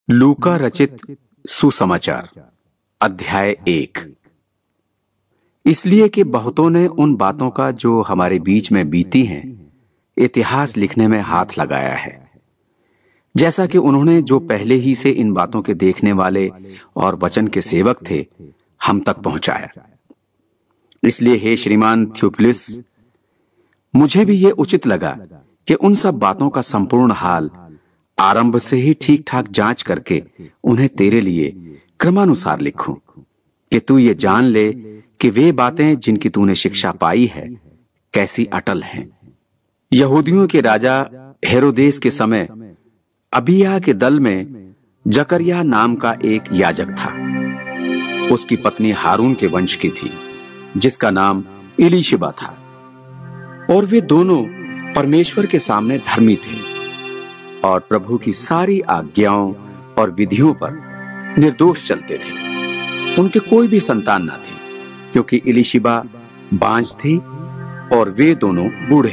लूका रचित सुसमाचार अध्याय 1। इसलिए कि बहुतों ने उन बातों का जो हमारे बीच में बीती हैं इतिहास लिखने में हाथ लगाया है, जैसा कि उन्होंने जो पहले ही से इन बातों के देखने वाले और वचन के सेवक थे हम तक पहुंचाया। इसलिए हे श्रीमान थियोफिलुस, मुझे भी ये उचित लगा कि उन सब बातों का संपूर्ण हाल आरंभ से ही ठीक ठाक जांच करके उन्हें तेरे लिए क्रमानुसार लिखूं, कि तू ये जान ले कि वे बातें जिनकी तूने शिक्षा पाई है कैसी अटल हैं। यहूदियों के राजा हेरोदेस के समय अबिय्याह के दल में जकरिया नाम का एक याजक था। उसकी पत्नी हारून के वंश की थी, जिसका नाम एलीशिबा था, और वे दोनों परमेश्वर के सामने धर्मी थे और प्रभु की सारी आज्ञाओं और विधियों पर निर्दोष चलते थे। उनके कोई भी संतान न थी, क्योंकि एलीशिबा बांझ थी और वे दोनों बूढ़े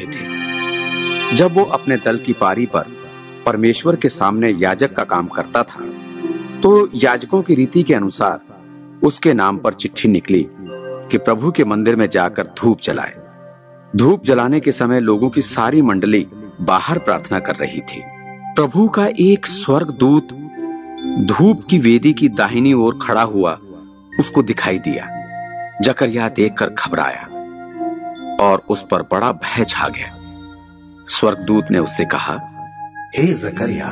थे। जब वो अपने दल की पारी पर परमेश्वर के सामने याजक का काम करता था, तो याजकों की रीति के अनुसार उसके नाम पर चिट्ठी निकली कि प्रभु के मंदिर में जाकर धूप जलाए। धूप जलाने के समय लोगों की सारी मंडली बाहर प्रार्थना कर रही थी। प्रभु का एक स्वर्गदूत धूप की वेदी की दाहिनी ओर खड़ा हुआ उसको दिखाई दिया। जकरिया देखकर घबराया और उस पर बड़ा भय छा गया। स्वर्गदूत ने उससे कहा, हे जकरिया,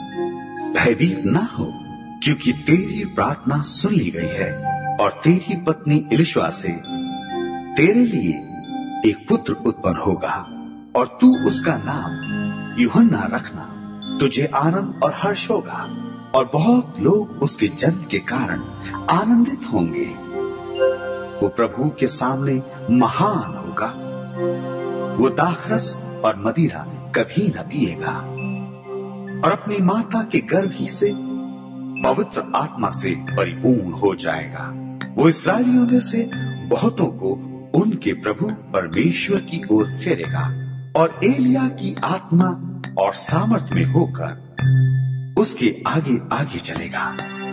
भयभीत ना हो, क्योंकि तेरी प्रार्थना सुन ली गई है और तेरी पत्नी एलीशिबा से तेरे लिए एक पुत्र उत्पन्न होगा और तू उसका नाम यूहन्ना रखना। तुझे आनंद और हर्ष होगा और बहुत लोग उसके जन्म के कारण आनंदित होंगे। वो प्रभु के सामने महान होगा। वो दाखरस और मदिरा कभी न पिएगा और अपनी माता के गर्भ ही से पवित्र आत्मा से परिपूर्ण हो जाएगा। वो इस्राएलियों में से बहुतों को उनके प्रभु परमेश्वर की ओर फेरेगा और एलिया की आत्मा और सामर्थ में होकर उसके आगे आगे चलेगा,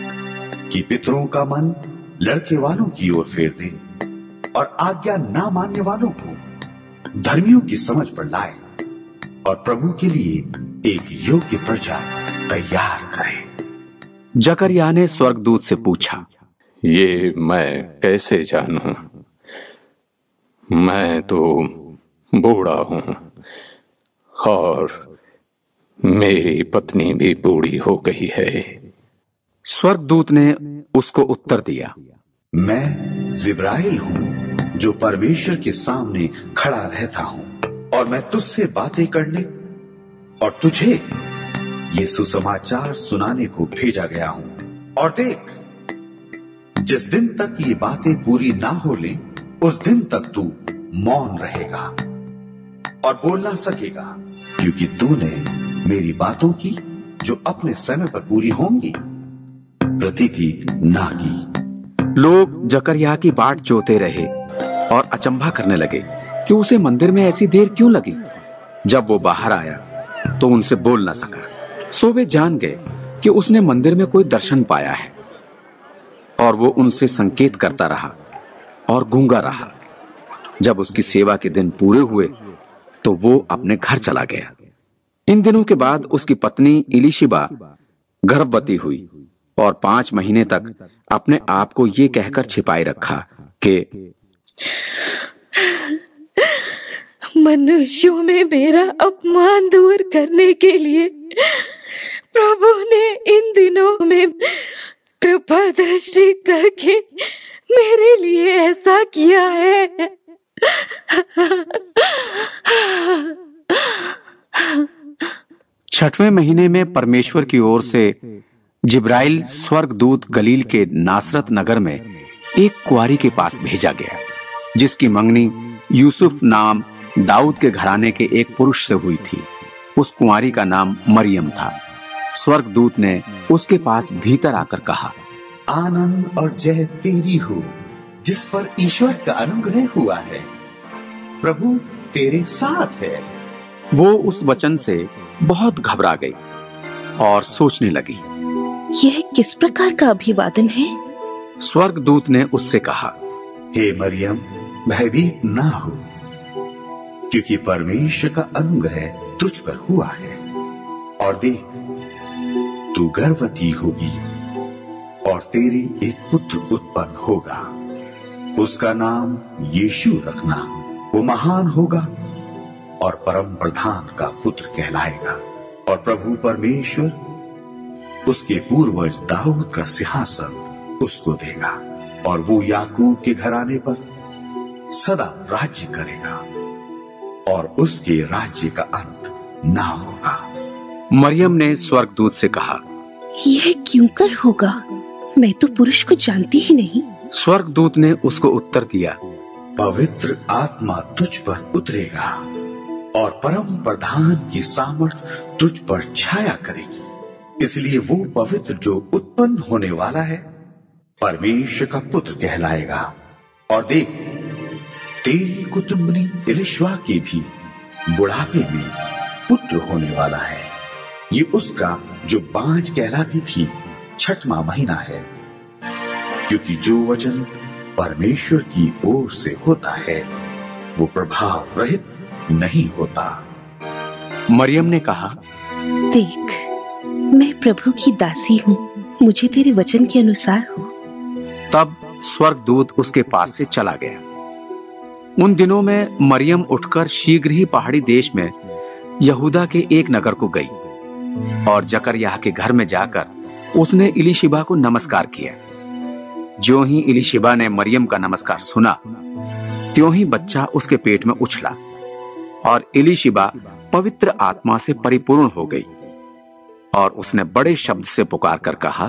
कि पितरों का मन लड़के वालों की ओर फेर दे और आज्ञा ना मानने वालों को धर्मियों की समझ पर लाए और प्रभु के लिए एक योग्य प्रजा तैयार करे। जकरिया ने स्वर्गदूत से पूछा, ये मैं कैसे जानूं? मैं तो बूढ़ा हूं और मेरी पत्नी भी बूढ़ी हो गई है। स्वर्गदूत ने उसको उत्तर दिया, मैं जिब्राइल हूं, जो परमेश्वर के सामने खड़ा रहता हूं, और मैं तुझसे बातें करने और तुझे ये सुसमाचार सुनाने को भेजा गया हूं। और देख, जिस दिन तक ये बातें पूरी ना हो ले, उस दिन तक तू मौन रहेगा और बोल ना सकेगा, क्योंकि तूने मेरी बातों की जो अपने समय पर पूरी होंगी प्रतीति ना की। लोग जकरिया की बाट जोते रहे और अचंभा करने लगे कि उसे मंदिर में ऐसी देर क्यों लगी। जब वो बाहर आया तो उनसे बोल न सका, सो वे जान गए कि उसने मंदिर में कोई दर्शन पाया है। और वो उनसे संकेत करता रहा और गूंगा रहा। जब उसकी सेवा के दिन पूरे हुए तो वो अपने घर चला गया। इन दिनों के बाद उसकी पत्नी एलीशिबा गर्भवती हुई और 5 महीने तक अपने आप को ये कहकर छिपाए रखा कि मनुष्यों में मेरा अपमान दूर करने के लिए प्रभु ने इन दिनों में कृपा दृष्टि करके मेरे लिए ऐसा किया है। 6वें महीने में परमेश्वर की ओर से जिब्राइल स्वर्गदूत गलील के नासरत नगर में एक कुंवारी के पास भेजा गया, जिसकी मंगनी यूसुफ नाम दाऊद के घराने के एक पुरुष से हुई थी। उस कुंवारी का नाम मरियम था। स्वर्गदूत ने उसके पास भीतर आकर कहा, आनंद और जय तेरी हो, जिस पर ईश्वर का अनुग्रह हुआ है। प्रभु तेरे साथ है। वो उस वचन से बहुत घबरा गई और सोचने लगी, यह किस प्रकार का अभिवादन है? स्वर्गदूत ने उससे कहा, हे मरियम, भयभीत ना हो, क्योंकि परमेश्वर का अनुग्रह तुझ पर हुआ है। और देख, तू गर्भवती होगी और तेरे एक पुत्र उत्पन्न होगा। उसका नाम यीशु रखना। वो महान होगा और परम प्रधान का पुत्र कहलाएगा। और प्रभु परमेश्वर उसके पूर्वज दाऊद का सिंहासन उसको देगा, और वो याकूब के घराने पर सदा राज्य करेगा, और उसके राज्य का अंत ना होगा। मरियम ने स्वर्गदूत से कहा, यह क्यों कर होगा? मैं तो पुरुष को जानती ही नहीं। स्वर्गदूत ने उसको उत्तर दिया, पवित्र आत्मा तुझ पर उतरेगा और परम प्रधान की सामर्थ तुझ पर छाया करेगी। इसलिए वो पवित्र जो उत्पन्न होने वाला है परमेश्वर का पुत्र कहलाएगा। और देख, तेरी कुटुंबनी इलिशबा के भी बुढ़ापे में पुत्र होने वाला है। ये उसका जो बांझ कहलाती थी 6वां महीना है, क्योंकि जो वचन परमेश्वर की ओर से होता है वो प्रभाव रहित नहीं होता। मरियम ने कहा, देख, मैं प्रभु की दासी हूँ, मुझे तेरे वचन के अनुसार हो। तब स्वर्गदूत उसके पास से चला गया। उन दिनों में मरियम उठकर शीघ्र ही पहाड़ी देश में यहूदा के एक नगर को गई, और जकरयाह के घर में जाकर उसने इलिशिबा को नमस्कार किया। ज्यों ही इलिशिबा ने मरियम का नमस्कार सुना, त्यों ही बच्चा उसके पेट में उछला, और इलिशिबा पवित्र आत्मा से परिपूर्ण हो गई, और उसने बड़े शब्द से पुकार कर कहा,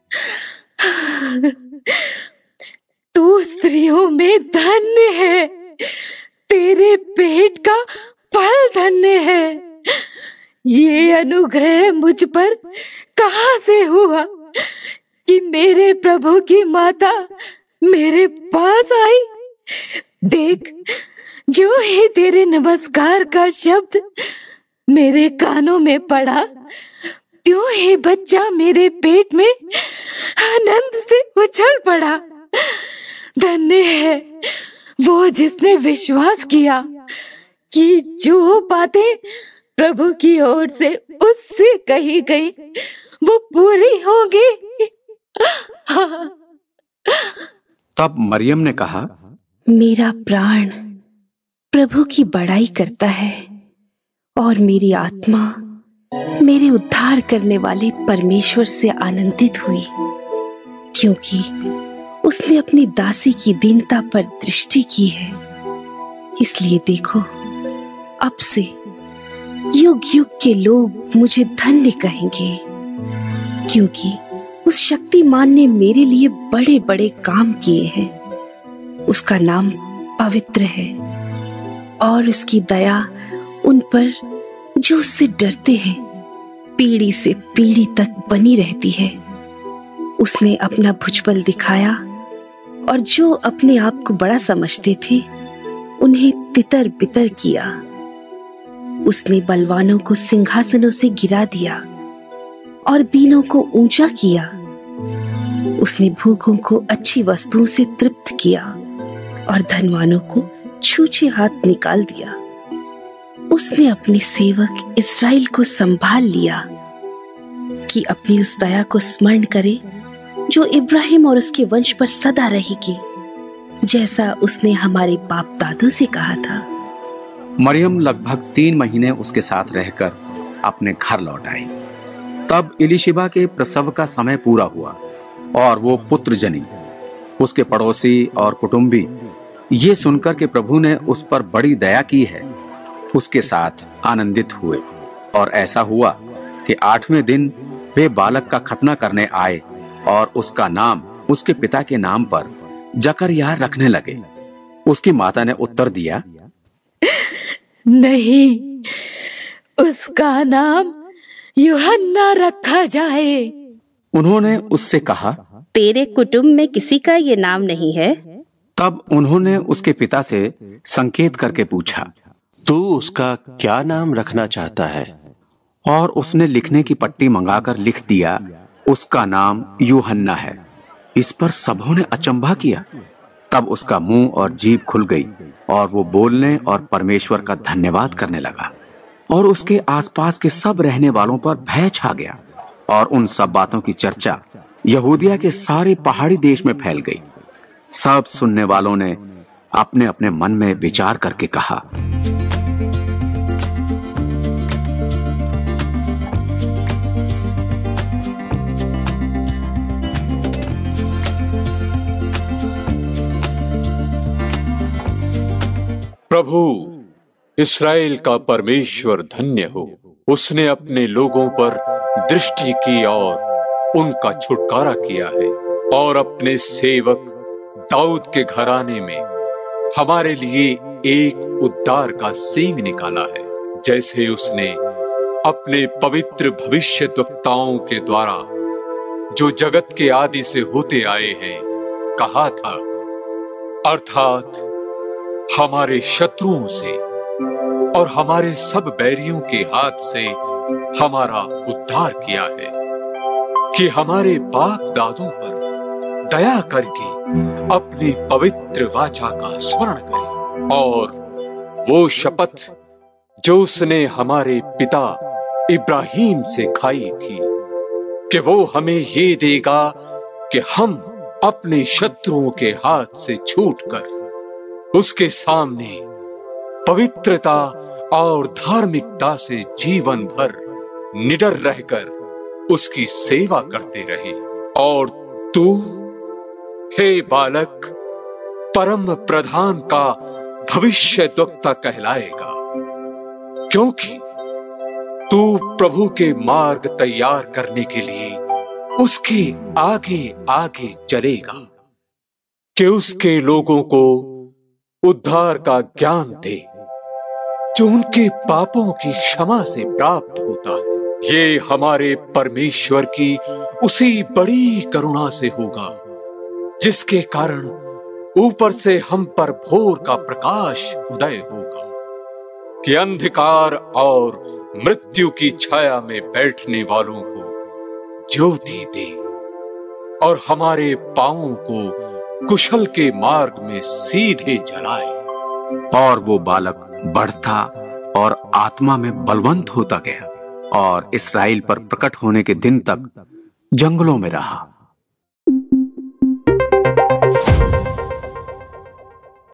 तू स्त्रियों में धन्य है, तेरे पेट का फल धन्य है। ये अनुग्रह मुझ पर कहां से हुआ कि मेरे प्रभु की माता मेरे पास आई? देख, जो ही तेरे नमस्कार का शब्द मेरे कानों में पड़ा, त्यों ही बच्चा मेरे पेट में आनंद से उछल पड़ा। धन्य है वो जिसने विश्वास किया कि जो बातें प्रभु की ओर से उससे कही गई वो पूरी होगी। तब मरियम ने कहा, मेरा प्राण प्रभु की बड़ाई करता है, और मेरी आत्मा मेरे उद्धार करने वाले परमेश्वर से आनंदित हुई, क्योंकि उसने अपनी दासी की दीनता पर दृष्टि की है। इसलिए देखो, अब से युग युग के लोग मुझे धन्य कहेंगे, क्योंकि उस शक्तिमान ने मेरे लिए बड़े बड़े काम किए हैं। उसका नाम पवित्र है, और उसकी दया उन पर जो उससे डरते हैं पीढ़ी से पीढ़ी तक बनी रहती है। उसने अपना भुजबल दिखाया, और जो अपने आप को बड़ा समझते थे उन्हें तितर बितर किया। उसने बलवानों को सिंहासनों से गिरा दिया और दीनों को ऊंचा किया। उसने भूखों को अच्छी वस्तुओं से तृप्त किया और धनवानों को छूछे हाथ निकाल दिया। उसने अपने सेवक इस्राएल को संभाल लिया कि अपनी उस दया को स्मरण करे जो इब्राहिम और उसके वंश पर सदा रहेगी, जैसा उसने हमारे बाप दादों से कहा था। मरियम लगभग 3 महीने उसके साथ रहकर अपने घर लौट आई। तब इलिशिबा के प्रसव का समय पूरा हुआ और वो पुत्र जनी। उसके पड़ोसी और कुटुंबी ये सुनकर कि प्रभु ने उस पर बड़ी दया की है, उसके साथ आनंदित हुए। और ऐसा हुआ कि 8वें दिन वे बालक का खतना करने आए और उसका नाम उसके पिता के नाम पर जकरयाह रखने लगे। उसकी माता ने उत्तर दिया, नहीं, उसका नाम यूहन्ना रखा जाए। उन्होंने उससे कहा, तेरे कुटुंब में किसी का ये नाम नहीं है? तब उन्होंने उसके पिता से संकेत करके पूछा, तू उसका क्या नाम रखना चाहता है? और उसने लिखने की पट्टी मंगाकर लिख दिया, उसका नाम यूहन्ना है। इस पर सबों ने अचंभा किया। तब उसका मुंह और जीभ खुल गई और वो बोलने और परमेश्वर का धन्यवाद करने लगा, और उसके आसपास के सब रहने वालों पर भय छा गया। और उन सब बातों की चर्चा यहूदिया के सारे पहाड़ी देश में फैल गई। सब सुनने वालों ने अपने अपने मन में विचार करके कहा, प्रभु इस्राएल का परमेश्वर धन्य हो। उसने अपने लोगों पर दृष्टि की और उनका छुटकारा किया है, और अपने सेवक दाऊद के घराने में हमारे लिए एक उद्धार का सींग निकाला है, जैसे उसने अपने पवित्र भविष्यद्वक्ताओं के द्वारा, जो जगत के आदि से होते आए हैं, कहा था, अर्थात हमारे शत्रुओं से और हमारे सब बैरियों के हाथ से हमारा उद्धार किया है, कि हमारे बाप दादों पर दया करके अपनी पवित्र वाचा का स्मरण करे, और वो शपथ जो उसने हमारे पिता इब्राहिम से खाई थी, कि वो हमें ये देगा कि हम अपने शत्रुओं के हाथ से छूटकर उसके सामने पवित्रता और धार्मिकता से जीवन भर निडर रहकर उसकी सेवा करते रहे। और तू, हे बालक, परम प्रधान का भविष्यद्वक्ता कहलाएगा, क्योंकि तू प्रभु के मार्ग तैयार करने के लिए उसके आगे आगे चलेगा, कि उसके लोगों को उद्धार का ज्ञान दे, जो उनके पापों की क्षमा से प्राप्त होता है। ये हमारे परमेश्वर की उसी बड़ी करुणा से होगा, जिसके कारण ऊपर से हम पर भोर का प्रकाश उदय होगा, कि अंधकार और मृत्यु की छाया में बैठने वालों को ज्योति दे, और हमारे पांवों को कुशल के मार्ग में सीधे चलाए। और वो बालक बढ़ता और आत्मा में बलवंत होता गया, और इस्राएल पर प्रकट होने के दिन तक जंगलों में रहा।